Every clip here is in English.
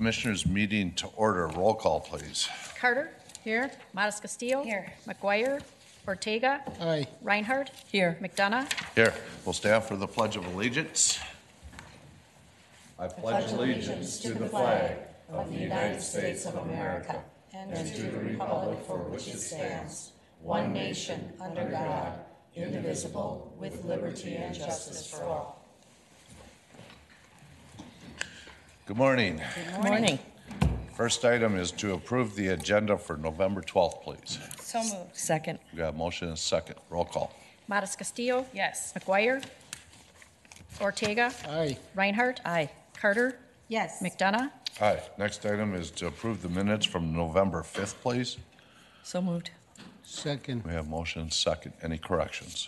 Commissioners meeting to order. Roll call, please. Carter. Here. Modis Castillo. Here. McGuire. Ortega. Aye. Reinhardt. Here. McDonough. Here. We'll stand for the Pledge of Allegiance. I pledge allegiance to the flag of the United States of America and to the republic for which it stands, one nation, under God, indivisible, with liberty and justice for all. Good morning. Good morning. First item is to approve the agenda for November 12th, please. So moved. Second. We got a motion and a second. Roll call. Modis Castillo. Yes. McGuire. Ortega. Aye. Reinhardt. Aye. Carter. Yes. McDonough. Aye. Next item is to approve the minutes from November 5th, please. So moved. Second. We have motion and second. Any corrections?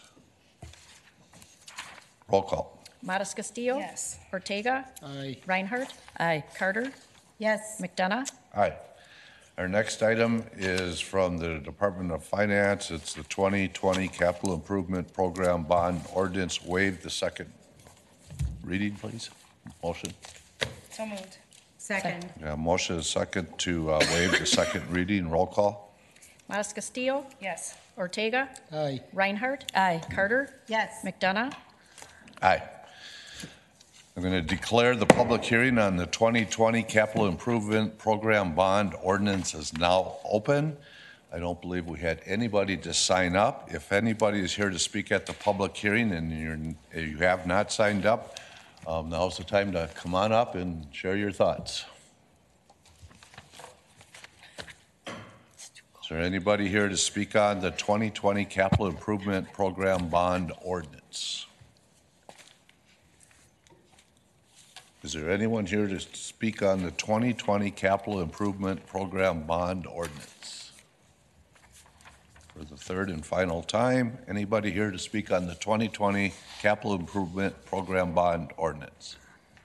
Roll call. Modis Castillo. Yes. Ortega. Aye. Reinhardt. Aye. Carter. Yes. McDonough. Aye. Our next item is from the Department of Finance. It's the 2020 Capital Improvement Program Bond Ordinance. Waive the second reading, please. Motion. So moved. Second. Yeah, motion is second to waive the second reading. Roll call. Modis Castillo. Yes. Ortega. Aye. Reinhardt. Aye. Carter. Yes. McDonough. Aye. I'm going to declare the public hearing on the 2020 Capital Improvement Program Bond Ordinance is now open. I don't believe we had anybody to sign up. If anybody is here to speak at the public hearing and you have not signed up, now's the time to come on up and share your thoughts. Is there anybody here to speak on the 2020 Capital Improvement Program Bond Ordinance? Is there anyone here to speak on the 2020 Capital Improvement Program Bond Ordinance? For the third and final time, anybody here to speak on the 2020 Capital Improvement Program Bond Ordinance?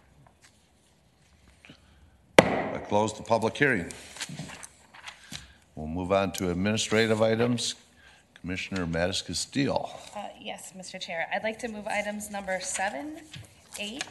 I close the public hearing. We'll move on to administrative items. Commissioner Modis Castillo. Yes, Mr. Chair. I'd like to move items number 7, 8,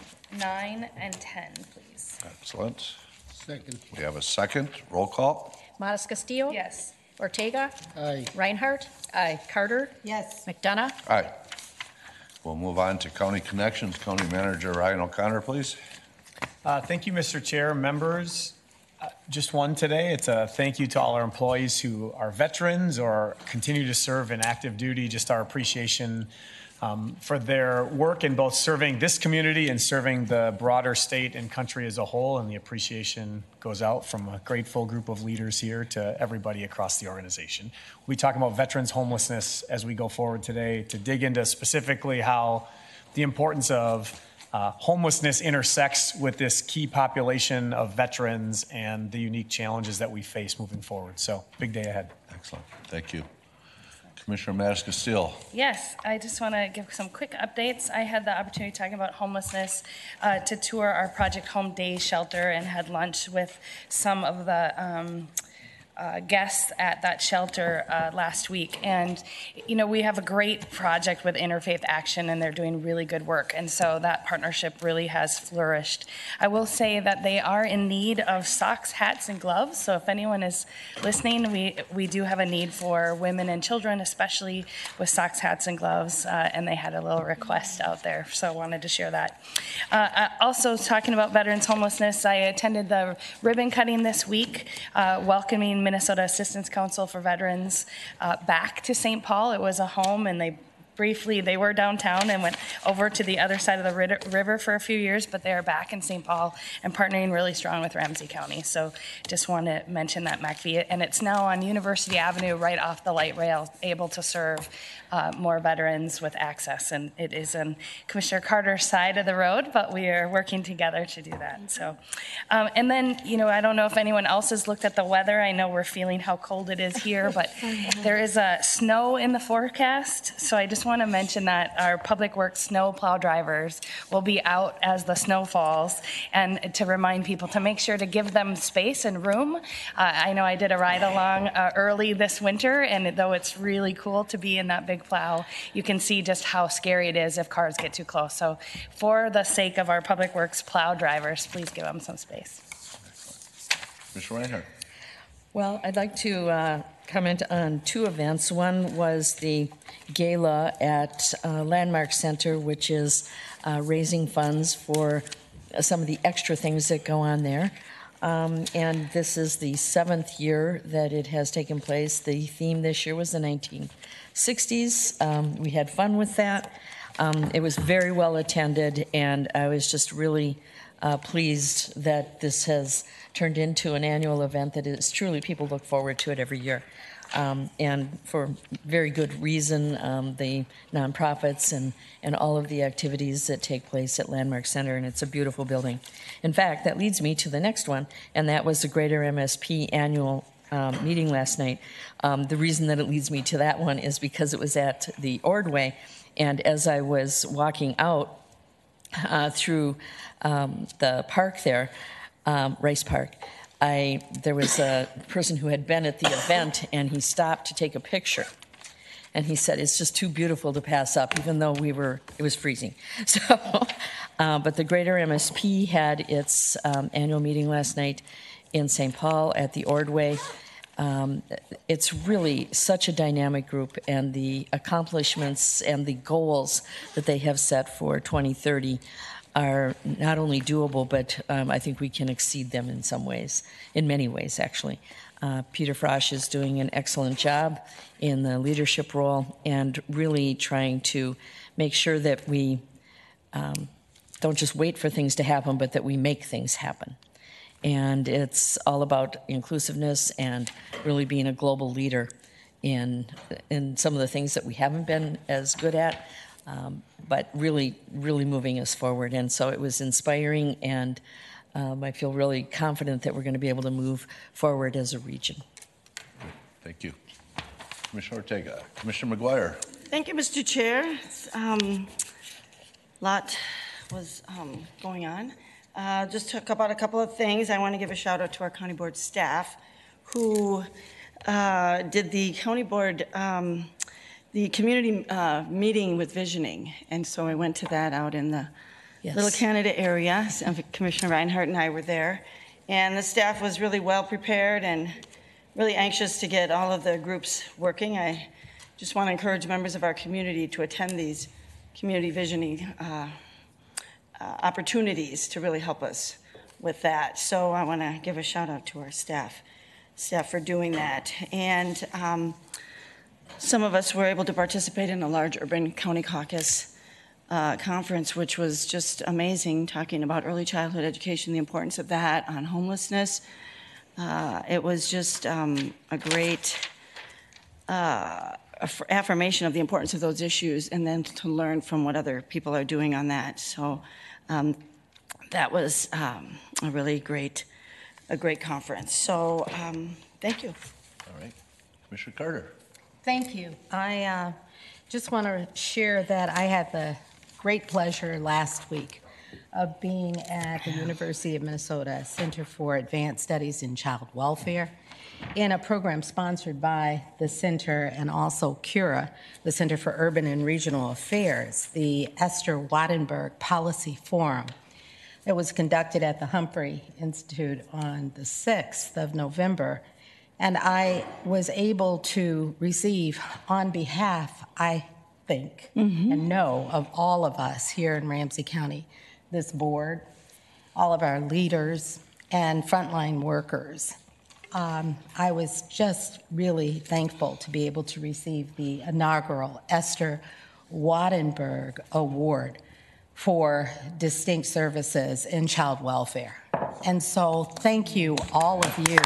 9, and 10, please. Excellent. Second. We have a second. Roll call. Modis Castillo. Yes. Ortega. Aye. Reinhardt. Aye. Carter. Yes. McDonough. Aye. We'll move on to County Connections. County Manager Ryan O'Connor, please. Thank you, Mr. Chair, members. Just one today. It's a thank you to all our employees who are veterans or continue to serve in active duty. Just our appreciation for their work in both serving this community and serving the broader state and country as a whole. And the appreciation goes out from a grateful group of leaders here to everybody across the organization. We'll be talking about veterans homelessness as we go forward today to dig into specifically how the importance of homelessness intersects with this key population of veterans and the unique challenges that we face moving forward. So big day ahead. Excellent. Thank you. Commissioner Modis Castillo. Yes, I just want to give some quick updates. I had the opportunity talking about homelessness to tour our Project Home Day shelter and had lunch with some of the guests at that shelter last week. And, you know, we have a great project with Interfaith Action and they're doing really good work. And so that partnership really has flourished. I will say that they are in need of socks, hats, and gloves. So if anyone is listening, we do have a need for women and children, especially with socks, hats, and gloves. And they had a little request out there. So I wanted to share that. Also talking about veterans homelessness, I attended the ribbon cutting this week, welcoming Minnesota Assistance Council for Veterans back to St. Paul. It was a home, and they were downtown and went over to the other side of the river for a few years, but they are back in St. Paul and partnering really strong with Ramsey County. So just want to mention that, McPhee. And it's now on University Avenue right off the light rail, able to serve more veterans with access. And it is on Commissioner Carter's side of the road, but we are working together to do that. So, and then, you know, I don't know if anyone else has looked at the weather. I know we're feeling how cold it is here, but there is a snow in the forecast. So I just want to mention that our Public Works snow plow drivers will be out as the snow falls, and to remind people to make sure to give them space and room. I know I did a ride along early this winter, and though it's really cool to be in that big plow, you can see just how scary it is if cars get too close. So for the sake of our Public Works plow drivers, please give them some space. Commissioner Reinhardt. Well, I'd like to comment on two events. One was the gala at Landmark Center, which is raising funds for some of the extra things that go on there. And this is the 7th year that it has taken place. The theme this year was the 1960s. We had fun with that. It was very well attended, and I was just really pleased that this has turned into an annual event that is truly, people look forward to it every year. And for very good reason, the nonprofits and all of the activities that take place at Landmark Center, and it's a beautiful building. In fact, that leads me to the next one, and that was the Greater MSP annual meeting last night. The reason that it leads me to that one is because it was at the Ordway, and as I was walking out through the park there, Rice Park, there was a person who had been at the event, and he stopped to take a picture. And he said, it's just too beautiful to pass up, even though it was freezing. So, but the Greater MSP had its annual meeting last night in St. Paul at the Ordway. It's really such a dynamic group, and the accomplishments and the goals that they have set for 2030 are not only doable, but I think we can exceed them in some ways, in many ways, actually. Peter Frosch is doing an excellent job in the leadership role and really trying to make sure that we don't just wait for things to happen, but that we make things happen. And it's all about inclusiveness and really being a global leader in some of the things that we haven't been as good at, but really, really moving us forward. And so it was inspiring, and I feel really confident that we're going to be able to move forward as a region. Thank you. Commissioner Ortega. Commissioner McGuire. Thank you, Mr. Chair. Lot was going on. Just talk about a couple of things. I want to give a shout out to our county board staff who did the county board, the community meeting with visioning. And so I went to that out in the Little Canada area. Commissioner Reinhardt and I were there. And the staff was really well prepared and really anxious to get all of the groups working. I just want to encourage members of our community to attend these community visioning opportunities to really help us with that. So I want to give a shout out to our staff for doing that. And some of us were able to participate in a large urban county caucus conference, which was just amazing, talking about early childhood education, the importance of that, on homelessness. It was just a great affirmation of the importance of those issues, and then to learn from what other people are doing on that. So that was a really great conference. So thank you. All right. Commissioner Carter. Thank you. I just want to share that I had the great pleasure last week of being at the University of Minnesota Center for Advanced Studies in Child Welfare in a program sponsored by the center and also CURA, the Center for Urban and Regional Affairs, the Esther Wattenberg Policy Forum. It was conducted at the Humphrey Institute on the 6th of November, and I was able to receive on behalf, I think, and know of all of us here in Ramsey County, this board, all of our leaders, and frontline workers. I was just really thankful to be able to receive the inaugural Esther Wattenberg Award for distinct services in child welfare. And so thank you, all of you.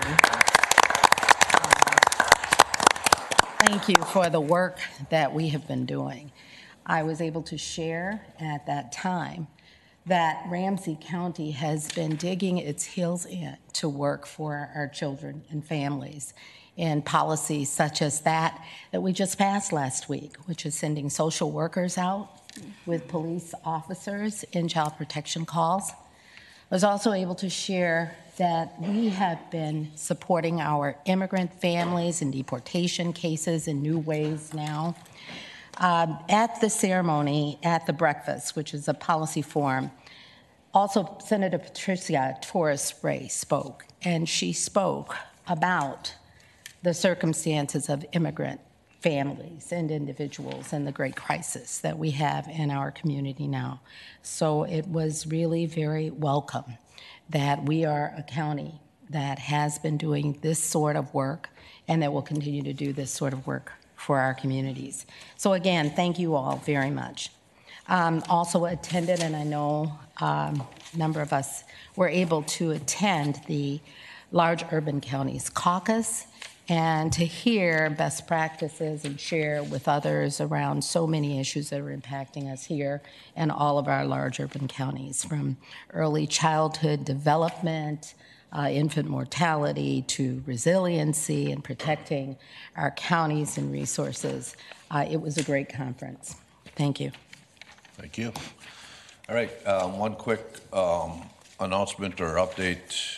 Thank you for the work that we have been doing. I was able to share at that time that Ramsey County has been digging its heels in to work for our children and families in policies such as that we just passed last week, which is sending social workers out with police officers in child protection calls. I was also able to share that we have been supporting our immigrant families in deportation cases in new ways now. At the ceremony, at the breakfast, which is a policy forum, Also, Senator Patricia Torres Ray spoke, and she spoke about the circumstances of immigrant families and individuals and the great crisis that we have in our community now. So it was really very welcome that we are a county that has been doing this sort of work and that will continue to do this sort of work for our communities. So again, thank you all very much. Also attended, and I know a number of us were able to attend the Large Urban Counties Caucus and to hear best practices and share with others around so many issues that are impacting us here and all of our large urban counties, from early childhood development, infant mortality, to resiliency and protecting our counties and resources. It was a great conference. Thank you. Thank you. All right, one quick announcement or update.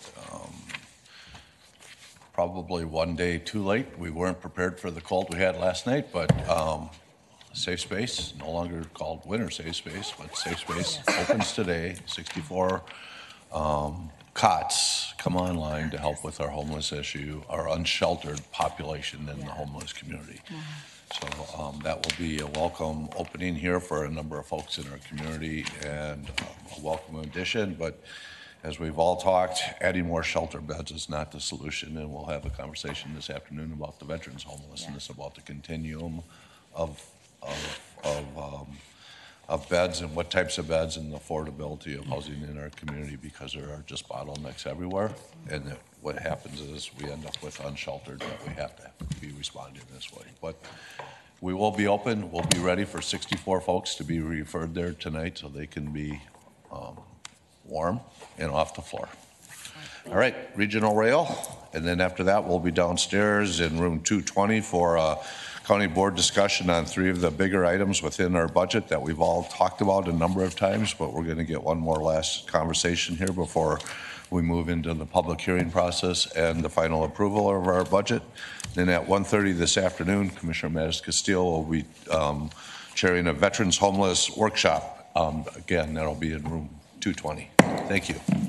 Probably one day too late. We weren't prepared for the cold we had last night, but Safe Space, no longer called Winter Safe Space, but Safe Space opens today. 64 cots come online to help with our homeless issue, our unsheltered population in the homeless community. So that will be a welcome opening here for a number of folks in our community and a welcome addition. But as we've all talked, adding more shelter beds is not the solution, and we'll have a conversation this afternoon about the veterans' homelessness, about the continuum of beds and what types of beds and the affordability of housing in our community, because there are just bottlenecks everywhere, and that what happens is we end up with unsheltered that we have to be responding this way. But we will be open. We'll be ready for 64 folks to be referred there tonight so they can be warm and off the floor. All right, regional rail, and then after that we'll be downstairs in room 220 for a county board discussion on 3 of the bigger items within our budget that we've all talked about a number of times, but we're going to get one more last conversation here before we move into the public hearing process and the final approval of our budget. Then at 1:30 this afternoon, Commissioner Mattis Castillo will be chairing a veterans homeless workshop. Again, that'll be in room 220. Thank you.